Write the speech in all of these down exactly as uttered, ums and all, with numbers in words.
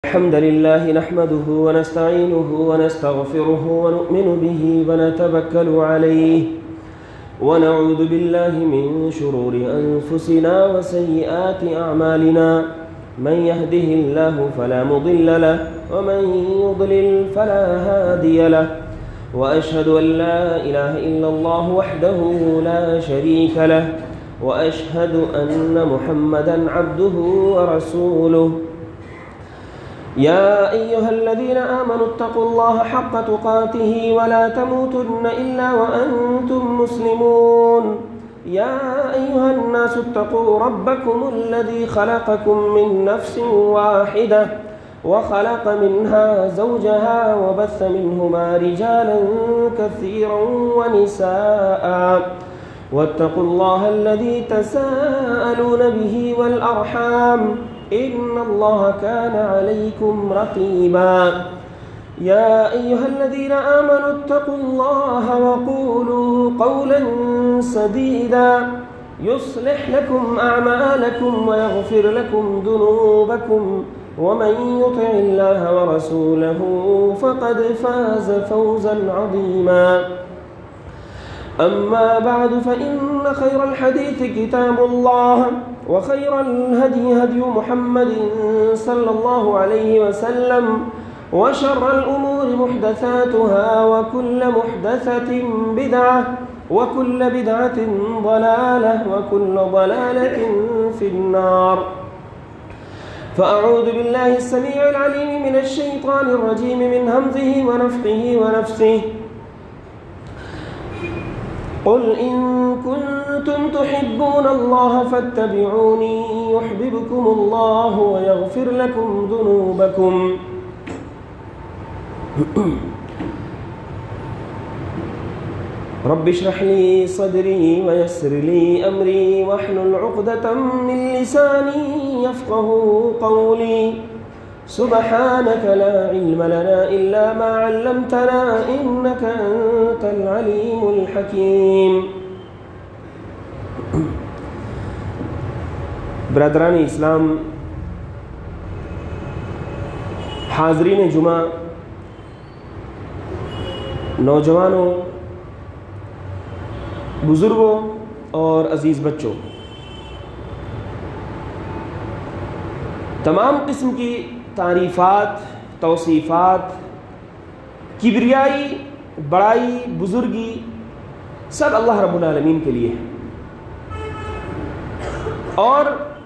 الحمد لله نحمده ونستعينه ونستغفره ونؤمن به ونتوكل عليه ونعوذ بالله من شرور أنفسنا وسيئات أعمالنا من يهده الله فلا مضل له ومن يضلل فلا هادي له وأشهد أن لا إله إلا الله وحده لا شريك له وأشهد أن محمدا عبده ورسوله يا أيها الذين آمنوا اتقوا الله حق تقاته ولا تموتن إلا وأنتم مسلمون يا أيها الناس اتقوا ربكم الذي خلقكم من نفس واحدة وخلق منها زوجها وبث منهما رجالا كثيرا ونساء واتقوا الله الذي تساءلون به والأرحام إن الله كان عليكم رقيبا يا أيها الذين آمنوا اتقوا الله وقولوا قولا سديدا يصلح لكم أعمالكم ويغفر لكم ذنوبكم ومن يطع الله ورسوله فقد فاز فوزا عظيما أما بعد فإن خير الحديث كتاب الله وخير الهدي هدي محمد صلى الله عليه وسلم وشر الأمور محدثاتها وكل محدثة بدعة وكل بدعة ضلالة وكل ضلالة في النار فأعوذ بالله السميع العليم من الشيطان الرجيم من همزه ونفخه ونفسه قل إن كنتم تحبون الله فاتبعوني يحببكم الله ويغفر لكم ذنوبكم رب اشرح لي صدري ويسر لي أمري واحلل عقدة من لساني يفقهوا قولي سبحانك لا علم لنا إلا ما علمتنا إنك أنت العليم الحكيم. برادران اسلام، حاضرین جمعہ، نوجوانوں، بزرگوں اور عزیز بچوں، تمام قسم کی تعریفات، توصیفات، کبریائی، بڑائی، بزرگی سب اللہ رب العالمین کے لیے ہے، اور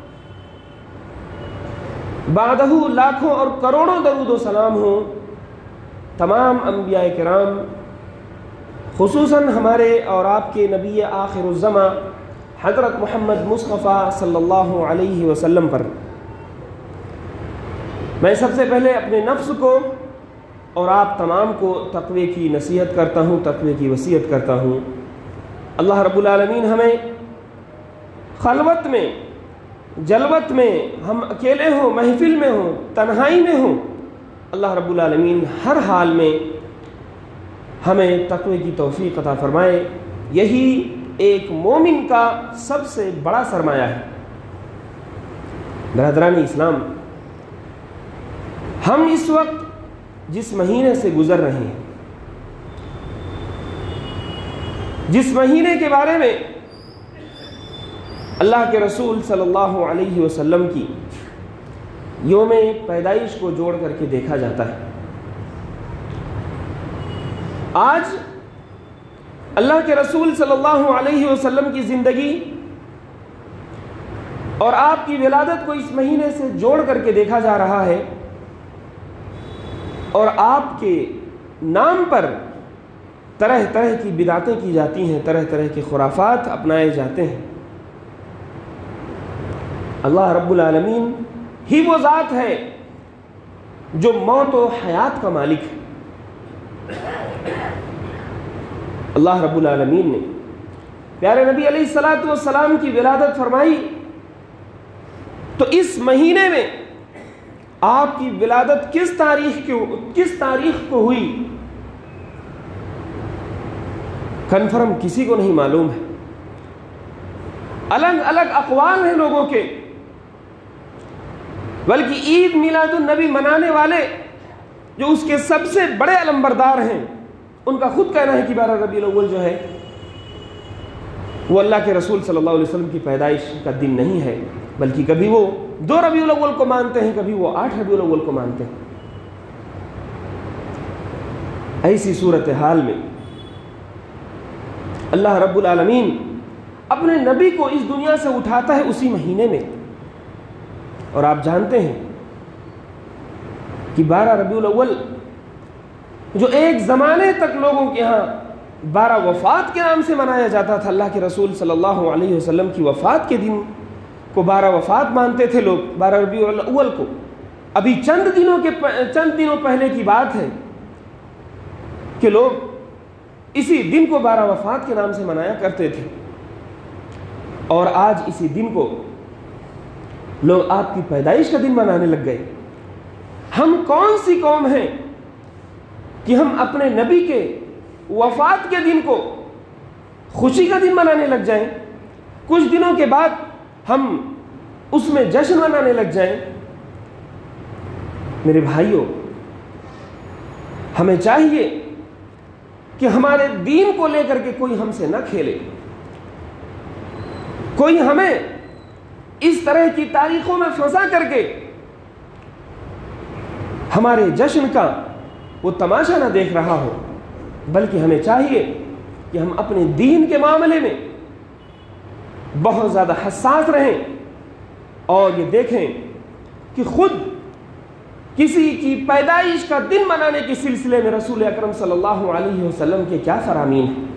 بعدہ لاکھوں اور کروڑوں درود و سلام ہوں تمام انبیاء کرام، خصوصاً ہمارے اور آپ کے نبی آخر الزماں حضرت محمد مصطفیٰ صلی اللہ علیہ وسلم پر۔ میں سب سے پہلے اپنے نفس کو اور آپ تمام کو تقوی کی نصیحت کرتا ہوں، تقوی کی وصیت کرتا ہوں۔ اللہ رب العالمین ہمیں خلوت میں، جلوت میں، ہم اکیلے ہوں، محفل میں ہوں، تنہائی میں ہوں، اللہ رب العالمین ہر حال میں ہمیں تقوی کی توفیق عطا فرمائے۔ یہی ایک مومن کا سب سے بڑا سرمایہ ہے۔ برادران اسلام، ہم اس وقت جس مہینے سے گزر رہے ہیں، جس مہینے کے بارے میں اللہ کے رسول صلی اللہ علیہ وسلم کی یوم پیدائش کو جوڑ کر کے دیکھا جاتا ہے، آج اللہ کے رسول صلی اللہ علیہ وسلم کی زندگی اور آپ کی ولادت کو اس مہینے سے جوڑ کر کے دیکھا جا رہا ہے، اور آپ کے نام پر طرح طرح کی بدعتیں کی جاتی ہیں، طرح طرح کے خرافات اپنائے جاتے ہیں۔ اللہ رب العالمین ہی وہ ذات ہے جو موت و حیات کا مالک ہے۔ اللہ رب العالمین نے پیارے نبی علیہ الصلوۃ والسلام کی ولادت فرمائی تو اس مہینے میں آپ کی ولادت کس تاریخ کو کس تاریخ کو ہوئی کنفرم کسی کو نہیں معلوم ہے۔ الگ الگ اقوال ہیں لوگوں کے، بلکہ عید میلاد النبی منانے والے جو اس کے سب سے بڑے علمبردار ہیں، ان کا خود کہنا ہے کہ بارہ ربیع الاول جو ہے وہ اللہ کے رسول صلی اللہ علیہ وسلم کی پیدائش کا دن نہیں ہے، بلکہ کبھی وہ دو ربیع الاول کو مانتے ہیں، کبھی وہ آٹھ ربیع الاول کو مانتے ہیں۔ ایسی صورتحال میں اللہ رب العالمین اپنے نبی کو اس دنیا سے اٹھاتا ہے اسی مہینے میں، اور آپ جانتے ہیں کہ بارہ ربیع الاول جو ایک زمانے تک لوگوں کے ہاں بارہ وفات کے نام سے منایا جاتا تھا، اللہ کے رسول صلی اللہ علیہ وسلم کی وفات کے دن کو بارہ وفات مانتے تھے لوگ، بارہ ربیع الاول کو۔ ابھی چند دنوں کے چند دنوں پہلے کی بات ہے کہ لوگ اسی دن کو بارہ وفات کے نام سے منایا کرتے تھے، اور آج اسی دن کو لوگ آپ کی پیدائش کا دن منانے لگ گئے۔ ہم کون سی قوم ہیں کہ ہم اپنے نبی کے وفات کے دن کو خوشی کا دن منانے لگ جائیں، کچھ دنوں کے بعد ہم اس میں جشن منانے لگ جائیں؟ میرے بھائیوں، ہمیں چاہیے کہ ہمارے دین کو لے کر کے کوئی ہم سے نہ کھیلے، کوئی ہمیں اس طرح کی تاریخوں میں پھنسا کر کے ہمارے جشن کا وہ تماشا نہ دیکھ رہا ہو، بلکہ ہمیں چاہیے کہ ہم اپنے دین کے معاملے میں بہت زیادہ حساس رہیں، اور یہ دیکھیں کہ خود کسی کی پیدائش کا دن منانے کے سلسلے میں رسول اکرم صلی اللہ علیہ وسلم کے کیا فرامین ہیں۔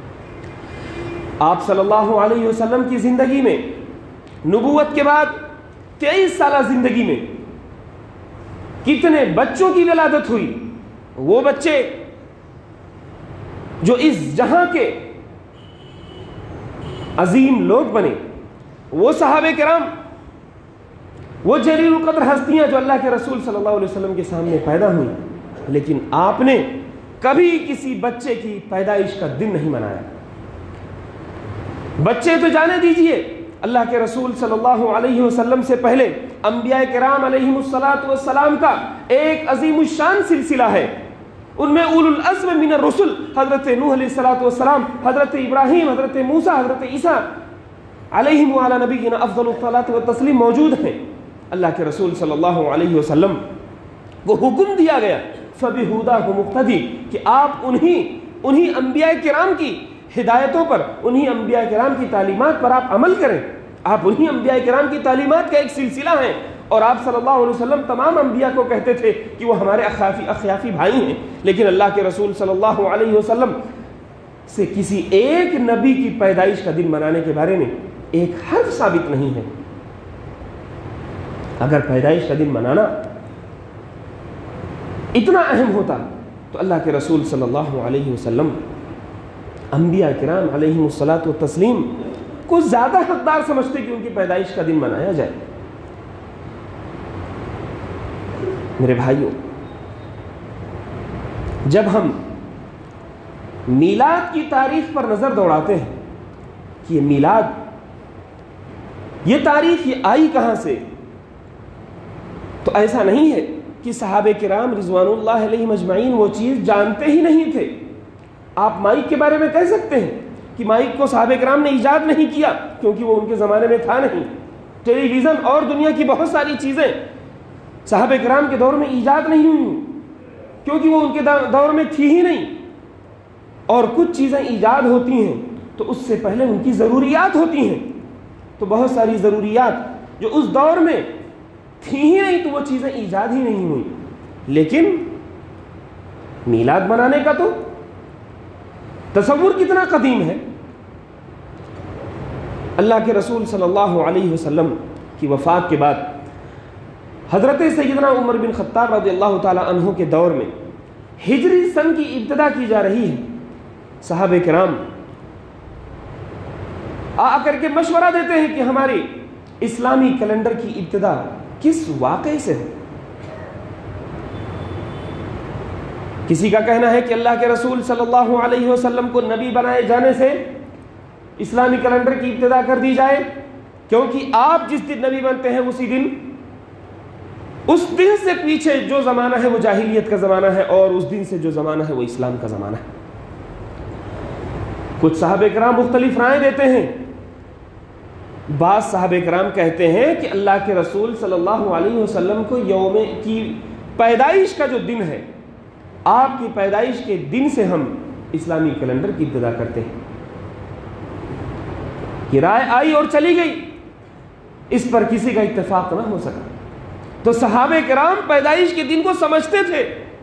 آپ صلی اللہ علیہ وسلم کی زندگی میں، نبوت کے بعد تیئیس سالہ زندگی میں کتنے بچوں کی ولادت ہوئی، وہ بچے جو اس جہاں کے عظیم لوگ بنے، وہ صحابہ کرام، وہ جلیل القدر ہستیاں جو اللہ کے رسول صلی اللہ علیہ وسلم کے سامنے پیدا ہوئی، لیکن آپ نے کبھی کسی بچے کی پیدائش کا دن نہیں منایا۔ بچے تو جانے دیجئے، اللہ کے رسول صلی اللہ علیہ وسلم سے پہلے انبیاء کرام علیہم الصلاۃ والسلام کا ایک عظیم الشان سلسلہ ہے، ان میں اولو العزم من الرسل حضرت نوح علیہ الصلاۃ والسلام، حضرت ابراہیم، حضرت موسیٰ، حضرت عیسیٰ علیہم وعلی نبینا افضل الصلاۃ والتسلیم موجود ہیں۔ اللہ کے رسول صلی اللہ علیہ وسلم کو حکم دیا گیا فَبِهُدَاهُ مُقْتَدِي کہ آپ انہی انہی انبیاء کرام کی ہدایتوں پر، انہی انبیاء کرام کی تعلیمات پر آپ عمل کریں۔ آپ انہی انبیاء کرام کی تعلیمات کا ایک سلسلہ ہیں، اور آپ صلی اللہ علیہ وسلم تمام انبیاء کو کہتے تھے کہ وہ ہمارے اخیافی اخیافی بھائی ہیں، لیکن اللہ کے رسول صلی اللہ علیہ وسلم سے کسی ایک نبی کی پیدائش کا دن منانے کے بارے میں ایک حرف ثابت نہیں ہے۔ اگر پیدائش کا دن منانا اتنا اہم ہوتا تو اللہ کے رسول صلی اللہ علیہ وسلم انبیاء کرام علیہم الصلاۃ والتسلیم کو زیادہ حقدار سمجھتے کہ ان کی پیدائش کا دن منایا جائے۔ میرے بھائیوں، جب ہم میلاد کی تاریخ پر نظر دوڑاتے ہیں کہ یہ میلاد، یہ تاریخ یہ آئی کہاں سے، تو ایسا نہیں ہے کہ صحابہ کرام رضوان اللہ علیہم اجمعین وہ چیز جانتے ہی نہیں تھے۔ آپ مائک کے بارے میں کہہ سکتے ہیں کہ مائک کو صحابہ کرام نے ایجاد نہیں کیا، کیونکہ وہ ان کے زمانے میں تھا نہیں۔ ٹیلی ویژن اور دنیا کی بہت ساری چیزیں صحابہ کرام کے دور میں ایجاد نہیں ہوئی، کیونکہ وہ ان کے دور میں تھی ہی نہیں۔ اور کچھ چیزیں ایجاد ہوتی ہیں تو اس سے پہلے ان کی ضروریات ہوتی ہیں، تو بہت ساری ضروریات جو اس دور میں تھی ہی نہیں تو وہ چیزیں ایجاد ہی نہیں ہوئی۔ لیکن میلاد منانے کا تو تصور کتنا قدیم ہے۔ اللہ کے رسول صلی اللہ علیہ وسلم کی وفات کے بعد حضرت سیدنا عمر بن خطاب رضی اللہ تعالی عنہ کے دور میں ہجری سن کی ابتدا کی جا رہی ہے۔ صحابہ کرام آ کر کے مشورہ دیتے ہیں کہ ہماری اسلامی کیلنڈر کی ابتدا کس واقعے سے ہو۔ کسی کا کہنا ہے کہ اللہ کے رسول صلی اللہ علیہ وسلم کو نبی بنائے جانے سے اسلامی کیلنڈر کی ابتدا کر دی جائے، کیونکہ آپ جس دن نبی بنتے ہیں اسی دن اس دن سے پیچھے جو زمانہ ہے وہ جاہلیت کا زمانہ ہے، اور اس دن سے جو زمانہ ہے وہ اسلام کا زمانہ ہے۔ کچھ صحابہ کرام مختلف رائے دیتے ہیں۔ بعض صحابہ کرام کہتے ہیں کہ اللہ کے رسول صلی اللہ علیہ وسلم کو یوم کی پیدائش کا جو دن ہے، آپ کی پیدائش کے دن سے ہم اسلامی کیلنڈر کی ابتدا کرتے ہیں۔ یہ رائے آئی اور چلی گئی، اس پر کسی کا اتفاق نہ ہو سکا۔ تو صحابہ کرام پیدائش کے دن کو سمجھتے تھے۔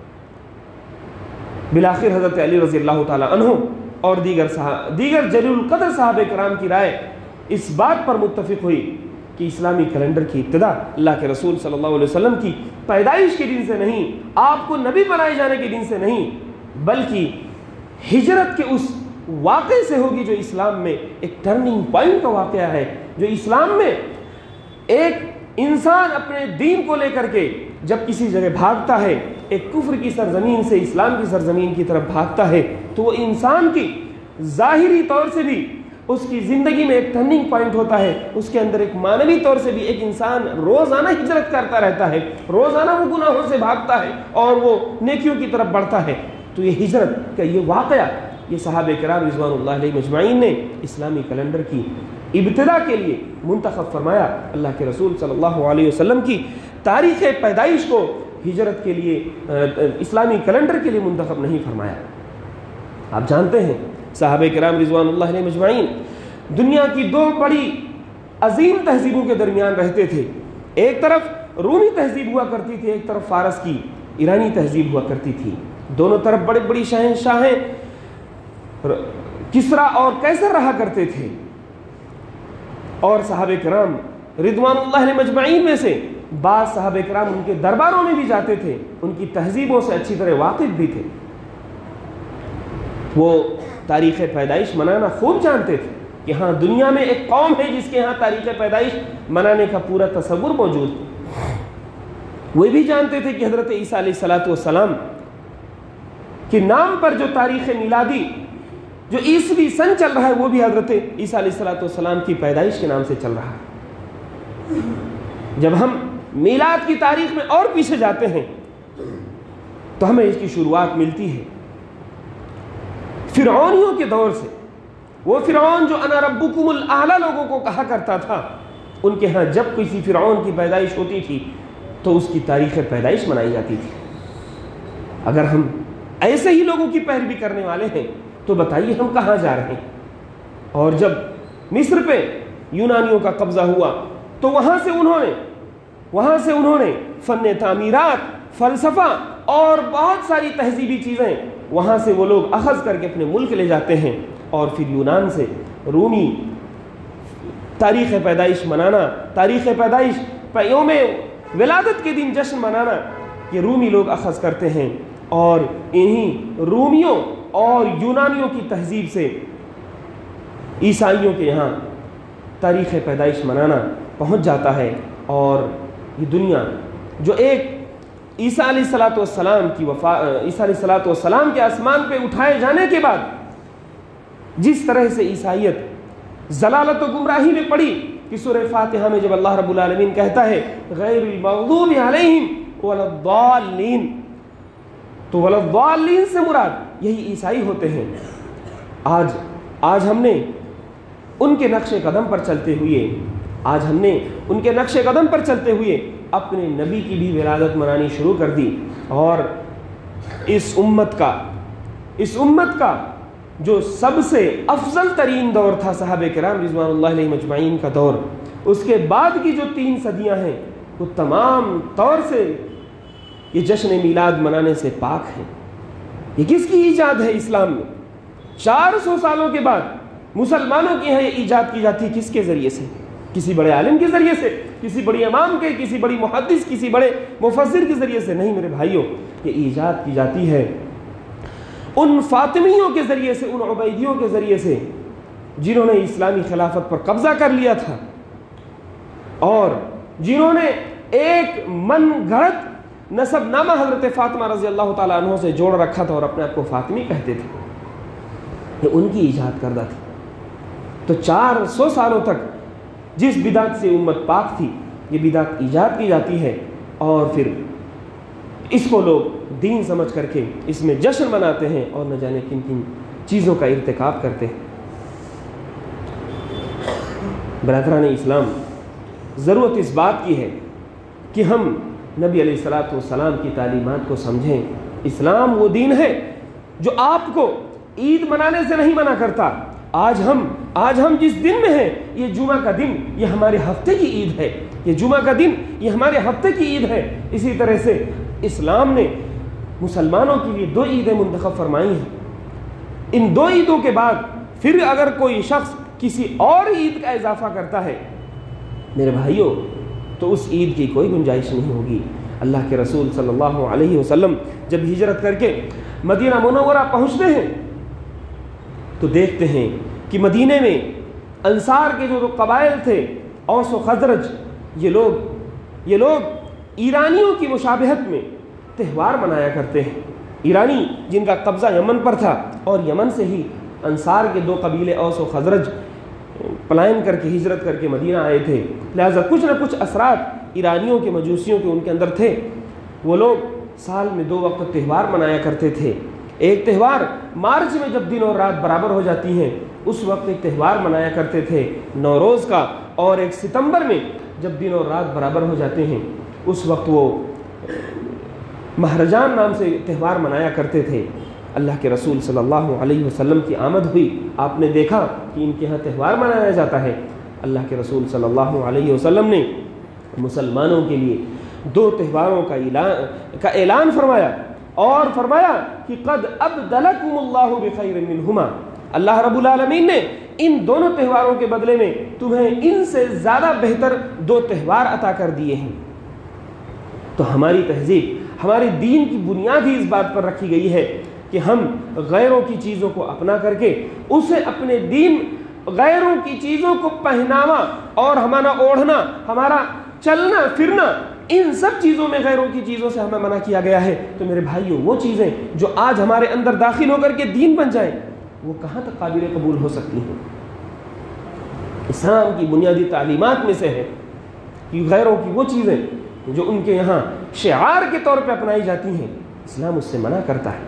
بالآخر حضرت علی رضی اللہ تعالی عنہ اور دیگر صحابہ دیگر جلیل القدر صحابہ کرام کی رائے اس بات پر متفق ہوئی کہ اسلامی کیلنڈر کی ابتدا اللہ کے رسول صلی اللہ علیہ وسلم کی پیدائش کے دن سے نہیں، آپ کو نبی بنائے جانے کے دن سے نہیں، بلکہ ہجرت کے اس واقعے سے ہوگی جو اسلام میں ایک ٹرننگ پوائنٹ کا واقعہ ہے، جو اسلام میں ایک انسان اپنے دین کو لے کر کے جب کسی جگہ بھاگتا ہے، ایک کفر کی سرزمین سے اسلام کی سرزمین کی طرف بھاگتا ہے، تو وہ انسان کی ظاہری طور سے بھی اس کی زندگی میں ایک ٹرننگ پوائنٹ ہوتا ہے، اس کے اندر ایک معنوی طور سے بھی ایک انسان روزانہ ہجرت کرتا رہتا ہے، روزانہ وہ گناہوں سے بھاگتا ہے اور وہ نیکیوں کی طرف بڑھتا ہے۔ تو یہ ہجرت کا یہ واقعہ، یہ صحابہ کرام رضوان اللہ علیہ مجمعین نے اسلامی کیلنڈر کی ابتدا کے لیے منتخب فرمایا۔ اللہ کے رسول صلی اللہ علیہ وسلم کی تاریخ پیدائش کو ہجرت کے لیے، اسلامی کیلنڈر کے لیے منتخب نہیں فرمایا۔ آپ جانتے ہیں صحابہ کرام رضوان اللہ علیہ مجمعین دنیا کی دو بڑی عظیم تہذیبوں کے درمیان رہتے تھے۔ ایک طرف رومی تہذیب ہوا کرتی تھی، ایک طرف فارس کی ایرانی تہذیب ہوا کرتی تھی۔ دونوں طرف بڑے بڑی شہنشاہیں کسرا اور قیصر رہا کرتے تھے، اور صحابہ کرام رضوان اللہ علیہ مجمعین میں سے بعض صحابہ کرام ان کے درباروں میں بھی جاتے تھے، ان کی تہذیبوں سے اچھی طرح واقف بھی تھے۔ وہ تاریخ پیدائش منانا خوب جانتے تھے کہ ہاں دنیا میں ایک قوم ہے جس کے ہاں تاریخ پیدائش منانے کا پورا تصور موجود ہے۔ وہ بھی جانتے تھے کہ حضرت عیسیٰ علیہ الصلوۃ والسلام کے نام پر جو تاریخ میلادی جو عیسوی سن چل رہا ہے وہ بھی حضرت عیسیٰ علیہ الصلوۃ والسلام کی پیدائش کے نام سے چل رہا ہے۔ جب ہم میلاد کی تاریخ میں اور پیچھے جاتے ہیں تو ہمیں اس کی شروعات ملتی ہے فرعونیوں کے دور سے۔ وہ فرعون جو انا ربکم الاعلی لوگوں کو کہا کرتا تھا، ان کے ہاں جب کسی فرعون کی پیدائش ہوتی تھی تو اس کی تاریخ پیدائش منائی جاتی تھی۔ اگر ہم ایسے ہی لوگوں کی پیروی کرنے والے ہیں تو بتائیے ہم کہاں جا رہے ہیں؟ اور جب مصر پہ یونانیوں کا قبضہ ہوا تو وہاں سے انہوں نے وہاں سے انہوں نے فن تعمیرات، فلسفہ اور بہت ساری تہذیبی چیزیں وہاں سے وہ لوگ اخذ کر کے اپنے ملک لے جاتے ہیں، اور پھر یونان سے رومی تاریخ پیدائش منانا، تاریخ پیدائش یوم ولادت کے دن جشن منانا، یہ رومی لوگ اخذ کرتے ہیں، اور انہی رومیوں اور یونانیوں کی تہذیب سے عیسائیوں کے یہاں تاریخ پیدائش منانا پہنچ جاتا ہے۔ اور یہ دنیا جو ایک عیسیٰ علیہ الصلوۃ والسلام کی وفا عیسیٰ علیہ الصلوۃ والسلام کے آسمان پہ اٹھائے جانے کے بعد جس طرح سے عیسائیت ضلالت و گمراہی میں پڑی کہ سورہ فاتحہ میں جب اللہ رب العالمین کہتا ہے غیر المغضوب علیہم ولا الضالین، تو ولا الضالین سے مراد یہی عیسائی ہوتے ہیں۔ آج آج ہم نے ان کے نقش قدم پر چلتے ہوئے آج ہم نے ان کے نقش قدم پر چلتے ہوئے اپنے نبی کی بھی ولادت منانی شروع کر دی، اور اس امت کا اس امت کا جو سب سے افضل ترین دور تھا صحابہ کرام رضوان اللہ علیہ مجمعین کا دور، اس کے بعد کی جو تین صدیاں ہیں وہ تمام طور سے یہ جشن میلاد منانے سے پاک ہیں۔ یہ کس کی ایجاد ہے اسلام میں؟ چار سو سالوں کے بعد مسلمانوں کی یہاں یہ ایجاد کی جاتی ہے، کس کے ذریعے سے؟ کسی بڑے عالم کے ذریعے سے، کسی بڑی امام کے، کسی بڑی محدث، کسی بڑے مفسر کے ذریعے سے نہیں میرے بھائیوں، یہ ایجاد کی جاتی ہے ان فاطمیوں کے ذریعے سے، ان عبیدیوں کے ذریعے سے جنہوں نے اسلامی خلافت پر قبضہ کر لیا تھا، اور جنہوں نے ایک من گھڑت نسب نامہ حضرت فاطمہ رضی اللہ تعالیٰ عنہ سے جوڑ رکھا تھا اور اپنے آپ کو فاطمی کہتے تھے۔ یہ ان کی ایجاد کردہ تھی۔ تو چار سو سالوں تک جس بدعت سے امت پاک تھی، یہ بدعت ایجاد کی جاتی ہے، اور پھر اس کو لوگ دین سمجھ کر کے اس میں جشن مناتے ہیں اور نہ جانے کن کن چیزوں کا ارتکاب کرتے ہیں۔ برادران اسلام، ضرورت اس بات کی ہے کہ ہم نبی علیہ الصلوۃ والسلام کی تعلیمات کو سمجھیں۔ اسلام وہ دین ہے جو آپ کو عید منانے سے نہیں منع کرتا۔ آج ہم آج ہم جس دن میں ہیں، یہ جمعہ کا دن، یہ ہمارے ہفتے کی عید ہے۔ یہ جمعہ کا دن یہ ہمارے ہفتے کی عید ہے۔ اسی طرح سے اسلام نے مسلمانوں کے لیے دو عیدیں منتخب فرمائی ہیں۔ ان دو عیدوں کے بعد پھر اگر کوئی شخص کسی اور عید کا اضافہ کرتا ہے میرے بھائیوں، تو اس عید کی کوئی گنجائش نہیں ہوگی۔ اللہ کے رسول صلی اللہ علیہ وسلم جب ہجرت کر کے مدینہ منورہ پہنچتے ہیں تو دیکھتے ہیں کہ مدینے میں انصار کے جو قبائل تھے، اوس و خزرج، یہ لوگ یہ لوگ ایرانیوں کی مشابہت میں تہوار منایا کرتے ہیں۔ ایرانی جن کا قبضہ یمن پر تھا، اور یمن سے ہی انصار کے دو قبیلے اوس و خزرج پلائن کر کے ہجرت کر کے مدینہ آئے تھے، لہذا کچھ نہ کچھ اثرات ایرانیوں کے مجوسیوں کے ان کے اندر تھے۔ وہ لوگ سال میں دو وقت تہوار منایا کرتے تھے۔ ایک تہوار مارچ میں جب دن اور رات برابر ہو جاتی ہیں اس وقت ایک تہوار منایا کرتے تھے نوروز کا، اور ایک ستمبر میں جب دن اور رات برابر ہو جاتے ہیں اس وقت وہ مہرجان نام سے تہوار منایا کرتے تھے۔ اللہ کے رسول صلی اللہ علیہ وسلم کی آمد ہوئی، آپ نے دیکھا کہ ان کے ہاں تہوار منایا جاتا ہے۔ اللہ کے رسول صلی اللہ علیہ وسلم نے مسلمانوں کے لیے دو تہواروں کا اعلان کا اعلان فرمایا، اور فرمایا کہ قد ابدلکم اللہ بخیر منہما، اللہ رب العالمین نے ان دونوں تہواروں کے بدلے میں تمہیں ان سے زیادہ بہتر دو تہوار عطا کر دیے ہیں۔ تو ہماری تہذیب، ہماری دین کی بنیاد ہی اس بات پر رکھی گئی ہے کہ ہم غیروں کی چیزوں کو اپنا کر کے اسے اپنے دین، غیروں کی چیزوں کو پہناوا اور ہمارا اوڑھنا، ہمارا چلنا پھرنا، ان سب چیزوں میں غیروں کی چیزوں سے ہمیں منع کیا گیا ہے۔ تو میرے بھائیوں، وہ چیزیں جو آج ہمارے اندر داخل ہو کر کے دین بن جائیں، وہ کہاں تک قابل قبول ہو سکتی ہیں؟ اسلام کی بنیادی تعلیمات میں سے ہے کہ غیروں کی وہ چیزیں جو ان کے یہاں شعار کے طور پہ اپنائی جاتی ہیں، اسلام اس سے منع کرتا ہے۔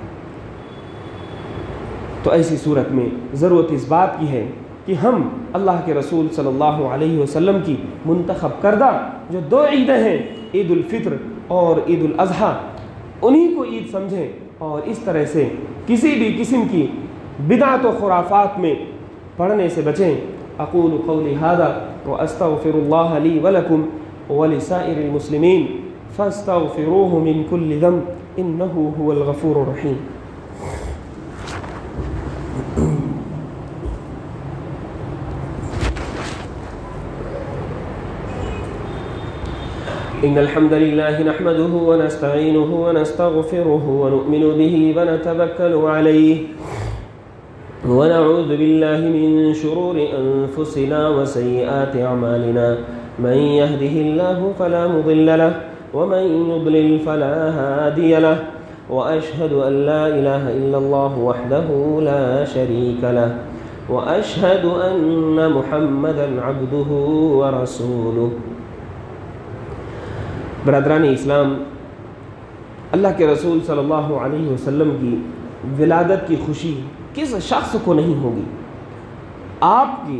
تو ایسی صورت میں ضرورت اس بات کی ہے کہ ہم اللہ کے رسول صلی اللہ علیہ وسلم کی منتخب کردہ جو دو عیدیں ہیں، عید الفطر اور عید الاضحیٰ، انہی کو عید سمجھیں، اور اس طرح سے کسی بھی قسم کی بدعت و خرافات میں پڑھنے سے بچیں۔ اقول قولی ھذا واستغفر اللہ لی ولکم ولسائر المسلمین فاستغفروہ من کل ذنب انہ هو الغفور الرحیم۔ إن الحمد لله نحمده ونستعينه ونستغفره ونؤمن به ونتوكل عليه ونعوذ بالله من شرور أنفسنا وسيئات أعمالنا من يهده الله فلا مضل له ومن يضلل فلا هادي له وأشهد أن لا إله إلا الله وحده لا شريك له وأشهد أن محمدا عبده ورسوله۔ برادران اسلام، اللہ کے رسول صلی اللہ علیہ وسلم کی ولادت کی خوشی کس شخص کو نہیں ہوگی؟ آپ کی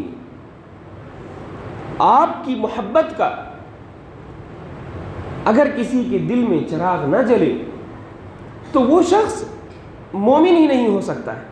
آپ کی محبت کا اگر کسی کے دل میں چراغ نہ جلے تو وہ شخص مومن ہی نہیں ہو سکتا ہے۔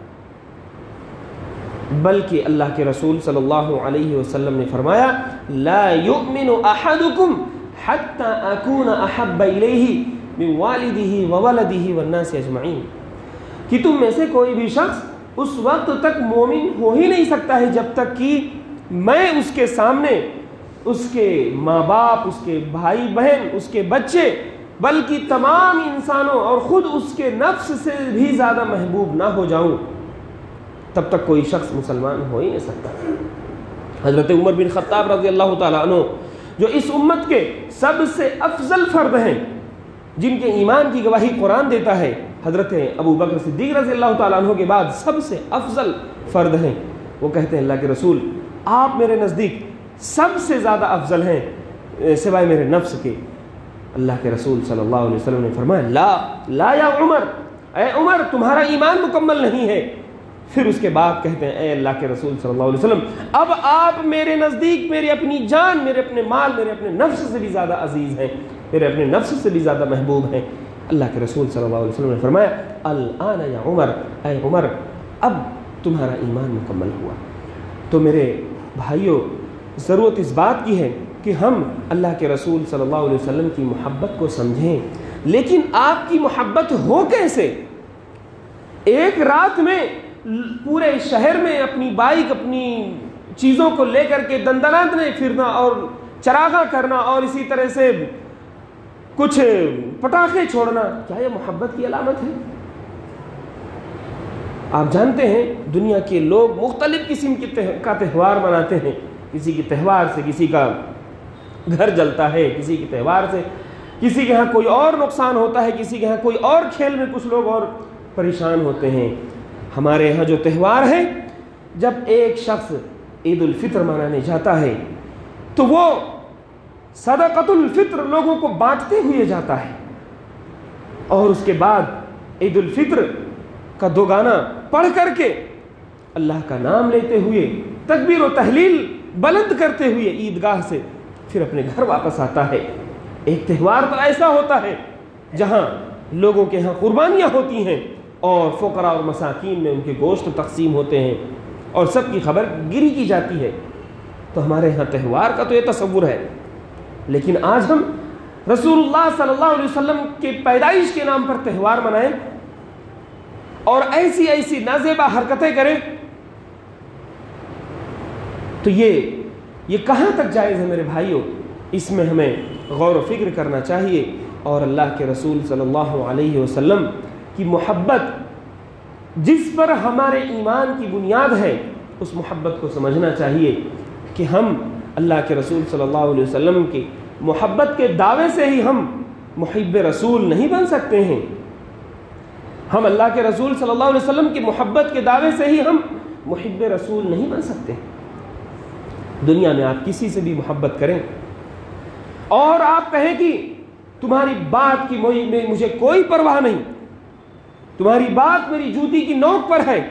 بلکہ اللہ کے رسول صلی اللہ علیہ وسلم نے فرمایا لا یؤمن احدکم حتی اکون احب الیہ من والدہ وولدہ والناس اجمعین، کہ تم میں سے کوئی بھی شخص اس وقت تک مومن ہو ہی نہیں سکتا ہے جب تک کہ میں اس کے سامنے اس کے ماں باپ، اس کے بھائی بہن، اس کے بچے، بلکہ تمام انسانوں اور خود اس کے نفس سے بھی زیادہ محبوب نہ ہو جاؤں، تب تک کوئی شخص مسلمان ہو ہی نہیں سکتا۔ حضرت عمر بن خطاب رضی اللہ تعالیٰ عنہ جو اس امت کے سب سے افضل فرد ہیں، جن کے ایمان کی گواہی قرآن دیتا ہے، حضرت ابو بکر صدیق رضی اللہ تعالیٰ عنہ کے بعد سب سے افضل فرد ہیں، وہ کہتے ہیں اللہ کے رسول آپ میرے نزدیک سب سے زیادہ افضل ہیں سوائے میرے نفس کے۔ اللہ کے رسول صلی اللہ علیہ وسلم نے فرمایا لا لا یا عمر، اے عمر تمہارا ایمان مکمل نہیں ہے۔ پھر اس کے بعد کہتے ہیں اے اللہ کے رسول صلی اللہ علیہ وسلم اب آپ میرے نزدیک میری اپنی جان، میرے اپنے مال، میرے اپنے نفس سے بھی زیادہ عزیز ہیں، میرے اپنے نفس سے بھی زیادہ محبوب ہیں۔ اللہ کے رسول صلی اللہ علیہ وسلم نے فرمایا الآن یا عمر، اے عمر اب تمہارا ایمان مکمل ہوا۔ تو میرے بھائیوں، ضرورت اس بات کی ہے کہ ہم اللہ کے رسول صلی اللہ علیہ وسلم کی محبت کو سمجھیں، لیکن آپ کی محبت ہو کیسے؟ ایک رات میں پورے شہر میں اپنی بائک، اپنی چیزوں کو لے کر کے دندناتنے پھرنا اور چراغاں کرنا اور اسی طرح سے کچھ پٹاخے چھوڑنا، کیا یہ محبت کی علامت ہے؟ آپ جانتے ہیں دنیا کے لوگ مختلف قسم کا تہوار مناتے ہیں، کسی کے تہوار سے کسی کا گھر جلتا ہے، کسی کے تہوار سے کسی کے ہاں کوئی اور نقصان ہوتا ہے، کسی کے ہاں کوئی اور کھیل میں کچھ لوگ اور پریشان ہوتے ہیں۔ ہمارے یہاں جو تہوار ہے، جب ایک شخص عید الفطر منانے جاتا ہے تو وہ صدقۃ الفطر لوگوں کو بانٹتے ہوئے جاتا ہے، اور اس کے بعد عید الفطر کا دو گانا پڑھ کر کے اللہ کا نام لیتے ہوئے تکبیر و تحلیل بلند کرتے ہوئے عیدگاہ سے پھر اپنے گھر واپس آتا ہے۔ ایک تہوار تو ایسا ہوتا ہے جہاں لوگوں کے ہاں قربانیاں ہوتی ہیں اور فقراء اور مساکین میں ان کے گوشت تقسیم ہوتے ہیں اور سب کی خبر گیری کی جاتی ہے۔ تو ہمارے ہاں تہوار کا تو یہ تصور ہے، لیکن آج ہم رسول اللہ صلی اللہ علیہ وسلم کے پیدائش کے نام پر تہوار منائیں اور ایسی ایسی نازیبا حرکتیں کریں، تو یہ یہ کہاں تک جائز ہے میرے بھائیوں؟ اس میں ہمیں غور و فکر کرنا چاہیے، اور اللہ کے رسول صلی اللہ علیہ وسلم کی محبت جس پر ہمارے ایمان کی بنیاد ہے، اس محبت کو سمجھنا چاہیے کہ ہم اللہ کے رسول صلی اللہ علیہ وسلم کی محبت کے دعوے سے ہی ہم محب رسول نہیں بن سکتے ہیں۔ ہم اللہ کے رسول صلی اللہ علیہ وسلم کی محبت کے دعوے سے ہی ہم محب رسول نہیں بن سکتے۔ دنیا میں آپ کسی سے بھی محبت کریں اور آپ کہیں کہ تمہاری بات کی مجھے کوئی پرواہ نہیں، تمہاری بات میری جوتی کی نوک پر ہے،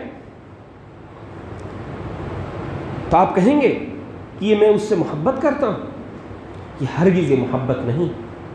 تو آپ کہیں گے کہ یہ میں اس سے محبت کرتا ہوں؟ یہ ہرگز یہ محبت نہیں۔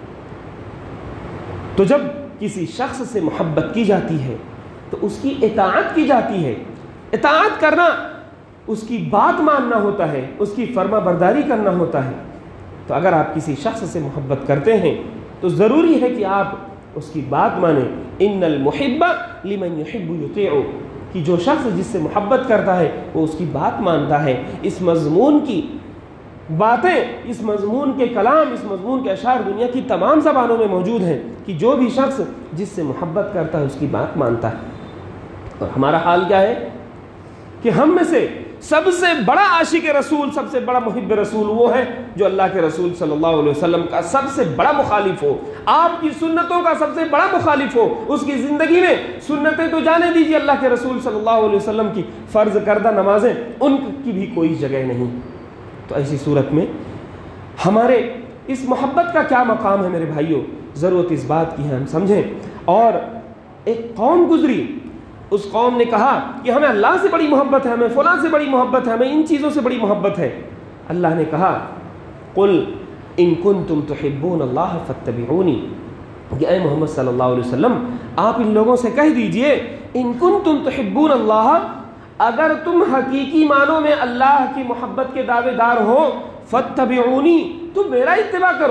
تو جب کسی شخص سے محبت کی جاتی ہے تو اس کی اطاعت کی جاتی ہے۔ اطاعت کرنا اس کی بات ماننا ہوتا ہے، اس کی فرما برداری کرنا ہوتا ہے۔ تو اگر آپ کسی شخص سے محبت کرتے ہیں تو ضروری ہے کہ آپ اس کی بات مانیں۔ ان المحب لمن يحب يطيع، کہ جو شخص جس سے محبت کرتا ہے وہ اس کی بات مانتا ہے۔ اس مضمون کی باتیں، اس مضمون کے کلام، اس مضمون کے اشعار دنیا کی تمام زبانوں میں موجود ہیں کہ جو بھی شخص جس سے محبت کرتا ہے اس کی بات مانتا ہے۔ اور ہمارا حال کیا ہے کہ ہم میں سے سب سے بڑا عاشق رسول، سب سے بڑا محب رسول وہ ہے جو اللہ کے رسول صلی اللہ علیہ وسلم کا سب سے بڑا مخالف ہو، آپ کی سنتوں کا سب سے بڑا مخالف ہو۔ اس کی زندگی میں سنتیں تو جانے دیجیے، اللہ کے رسول صلی اللہ علیہ وسلم کی فرض کردہ نمازیں ان کی بھی کوئی جگہ نہیں۔ تو ایسی صورت میں ہمارے اس محبت کا کیا مقام ہے میرے بھائیوں؟ ضرورت اس بات کی ہے ہم سمجھیں۔ اور ایک قوم گزری، اس قوم نے کہا کہ ہمیں اللہ سے بڑی محبت ہے، ہمیں فلاں سے بڑی محبت ہے، ہمیں ان چیزوں سے بڑی محبت ہے۔ اللہ نے کہا قل ان کنتم تحبون اللہ فاتبعونی، کہ اے محمد صلی اللہ علیہ وسلم آپ ان لوگوں سے کہہ دیجئے ان کنتم تحبون اللہ، اگر تم حقیقی معنوں میں اللہ کی محبت کے دعوے دار ہو، فاتبعونی، تم میرا اتباع کرو۔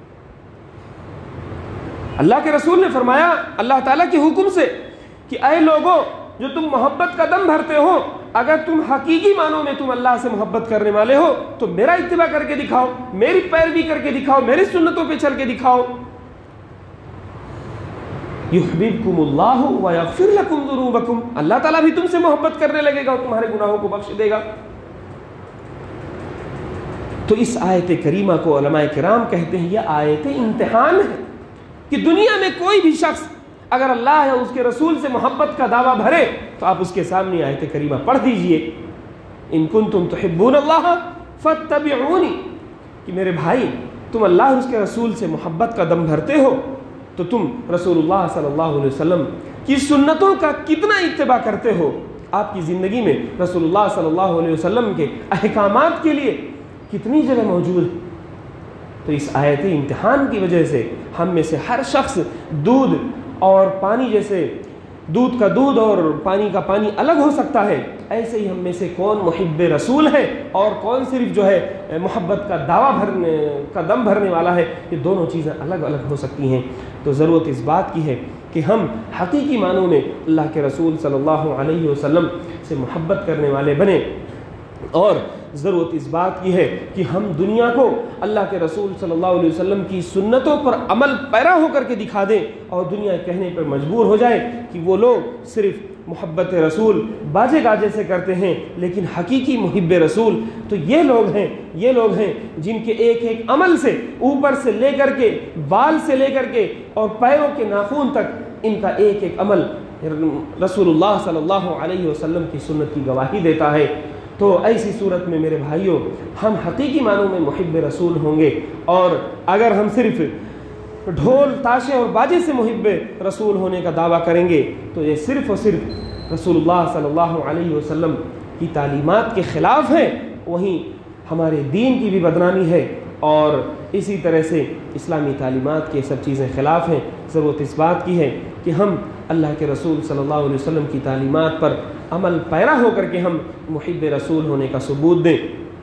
اللہ کے رسول نے فرمایا اللہ تعالیٰ کے حکم سے کہ اے لوگوں جو تم محبت کا دم بھرتے ہو، اگر تم حقیقی معنوں میں تم اللہ سے محبت کرنے والے ہو تو میرا اتباع کر کے دکھاؤ، میری پیروی کر کے دکھاؤ، میری سنتوں پہ چل کے دکھاؤ۔ یحببکم اللہ ویغفر لکم ذنوبکم، اللہ تعالیٰ بھی تم سے محبت کرنے لگے گا اور تمہارے گناہوں کو بخش دے گا۔ تو اس آیت کریمہ کو علماء کرام کہتے ہیں یہ آیت امتحان ہے کہ دنیا میں کوئی بھی شخص اگر اللہ یا اس کے رسول سے محبت کا دعویٰ بھرے تو آپ اس کے سامنے آیت کریمہ پڑھ دیجئے ان کنتم تحبون اللہ فاتبعونی، کہ میرے بھائی تم اللہ اور اس کے رسول سے محبت کا دم بھرتے ہو تو تم رسول اللہ صلی اللہ علیہ وسلم کی سنتوں کا کتنا اتباع کرتے ہو، آپ کی زندگی میں رسول اللہ صلی اللہ علیہ وسلم کے احکامات کے لیے کتنی جگہ موجود ہے۔ تو اس آیت امتحان کی وجہ سے ہم میں سے ہر شخص دودھ اور پانی جیسے دودھ کا دودھ اور پانی کا پانی الگ ہو سکتا ہے، ایسے ہی ہم میں سے کون محب رسول ہے اور کون صرف جو ہے محبت کا دعویٰ بھرنے کا دم بھرنے والا ہے، یہ دونوں چیزیں الگ الگ ہو سکتی ہیں۔ تو ضرورت اس بات کی ہے کہ ہم حقیقی معنوں میں اللہ کے رسول صلی اللہ علیہ وسلم سے محبت کرنے والے بنیں، اور ضرورت اس بات کی ہے کہ ہم دنیا کو اللہ کے رسول صلی اللہ علیہ وسلم کی سنتوں پر عمل پیرا ہو کر کے دکھا دیں، اور دنیا کہنے پر مجبور ہو جائے کہ وہ لوگ صرف محبت رسول باجے گاجے سے کرتے ہیں، لیکن حقیقی محب رسول تو یہ لوگ ہیں یہ لوگ ہیں جن کے ایک ایک عمل سے، اوپر سے لے کر کے بال سے لے کر کے اور پیروں کے ناخن تک، ان کا ایک ایک عمل رسول اللہ صلی اللہ علیہ وسلم کی سنت کی گواہی دیتا ہے۔ تو ایسی صورت میں میرے بھائیوں، ہم حقیقی معنوں میں محب رسول ہوں گے، اور اگر ہم صرف ڈھول تاشے اور باجے سے محب رسول ہونے کا دعویٰ کریں گے تو یہ صرف اور صرف رسول اللہ صلی اللہ علیہ وسلم کی تعلیمات کے خلاف ہے، وہیں ہمارے دین کی بھی بدنامی ہے، اور اسی طرح سے اسلامی تعلیمات کے سب چیزیں خلاف ہیں۔ ضرورت اس بات کی ہے کہ ہم اللہ کے رسول صلی اللہ علیہ وسلم کی تعلیمات پر عمل پیرا ہو کر کے ہم محب رسول ہونے کا ثبوت دیں۔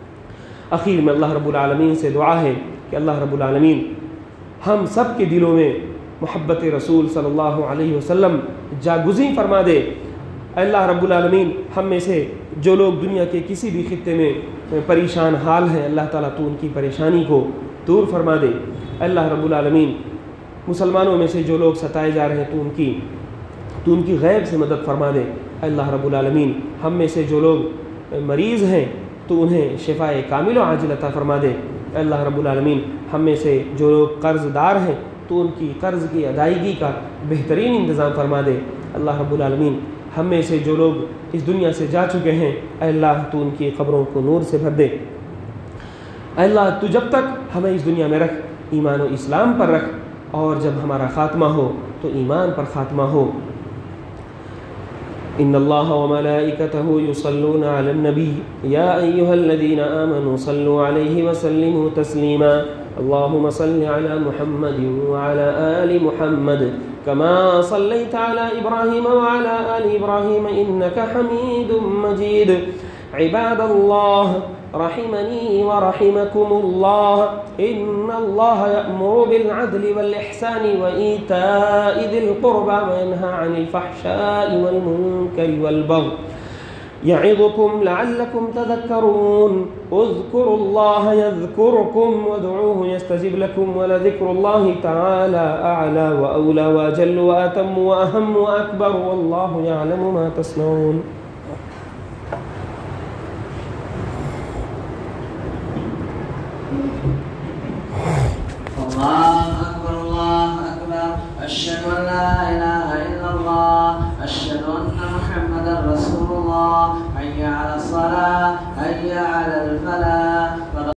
اخیر میں اللہ رب العالمین سے دعا ہے کہ اللہ رب العالمین ہم سب کے دلوں میں محبت رسول صلی اللہ علیہ وسلم جاگزیں فرما دے۔ اللہ رب العالمین ہم میں سے جو لوگ دنیا کے کسی بھی خطے میں پریشان حال ہیں، اللہ تعالیٰ تو ان کی پریشانی کو دور فرما دے۔ اللہ رب العالمین مسلمانوں میں سے جو لوگ ستائے جا رہے ہیں تو ان کی تو ان کی غیب سے مدد فرما دے۔ اللہ رب العالمین ہم میں سے جو لوگ مریض ہیں تو انہیں شفاء کامل و عاجل عطا فرما دے۔ اللہ رب العالمین ہم میں سے جو لوگ قرض دار ہیں تو ان کی قرض کی ادائیگی کا بہترین انتظام فرما دے۔ اللہ رب العالمین ہم میں سے جو لوگ اس دنیا سے جا چکے ہیں، اے اللہ تو ان کی قبروں کو نور سے بھر دے۔ اے اللہ تو جب تک ہمیں اس دنیا میں رکھ، ایمان و اسلام پر رکھ، اور جب ہمارا خاتمہ ہو تو ایمان پر خاتمہ ہو۔ ان اللہ وملائکتہ یصلون علی النبی یا ایہا الذین آمنوا صلوا علیہ وسلموا تسلیما اللہم صل علی محمد وعلی آل محمد كما صليت على إبراهيم وعلى آل إبراهيم إنك حميد مجيد عباد الله رحمني ورحمكم الله إن الله يأمر بالعدل والإحسان وإيتاء ذي القربى وينهى عن الفحشاء والمنكر والبغي يعظكم لعلكم تذكرون اذكروا الله يذكركم وادعوه يستجب لكم ولذكر الله تعالى أعلى وأولى وأجل وأتم وأهم وأكبر والله يعلم ما تصنعون. الله أكبر الله أكبر أشهد أن لا إله إلا الله أشهد أن محمدا رسول الله حي على الصلاة حي على الفلاح.